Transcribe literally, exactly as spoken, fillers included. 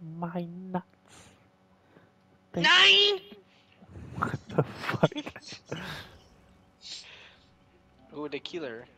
my nuts. They... Nine! What the fuck? Ooh, the killer.